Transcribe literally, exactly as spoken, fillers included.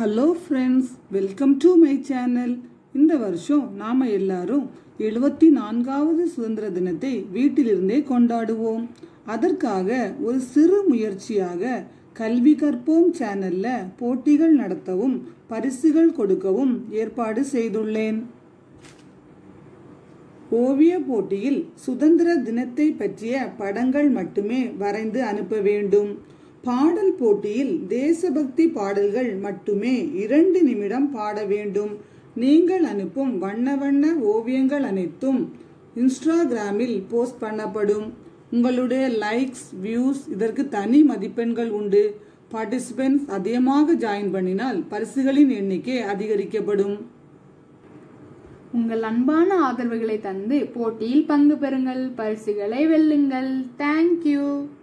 Hello friends, welcome to my channel. இந்த வருஷம் நாம எல்லாரும் எழுபத்தி நான்காவது சுதந்திர தினத்தை வீட்டிலிருந்தே கொண்டாடுவோம். அதற்காக ஒரு சிறு முயற்சியாக கல்வி கற்போம் சேனல்ல போட்டிகள் நடத்தவும் பரிசுகள் கொடுக்கவும் ஏற்பாடு செய்துள்ளேன். ஓவிய போட்டியில் சுதந்திர தினத்தை பற்றிய படங்கள் மட்டுமே வரைந்து அனுப்ப வேண்டும். பாடல் போட்டியில் தேசபக்தி பாடல்கள் மட்டுமே இரண்டு நிமிடம் பாட வேண்டும். நீங்கள் அனுப்பும் வண்ண வண்ண ஓவியங்கள் அனைத்தும் இன்ஸ்டாகிராமில் போஸ்ட் பண்ணப்படும். உங்களுடைய லைக்ஸ், வியூஸ் இதற்கு தனி மதிப்பெண்கள் உண்டு. பார்ட்டிசிபென்ட்ஸ் அதிகமாக ஜாயின் பண்ணினால் பரிசுகளின் எண்ணிக்கை அதிகரிக்கப்படும். உங்கள் அன்பான ஆதரவுகளை தந்து போட்டியில் பங்கு பெறுங்கள், பரிசுகளை வெல்லுங்கள். தேங்க்யூ.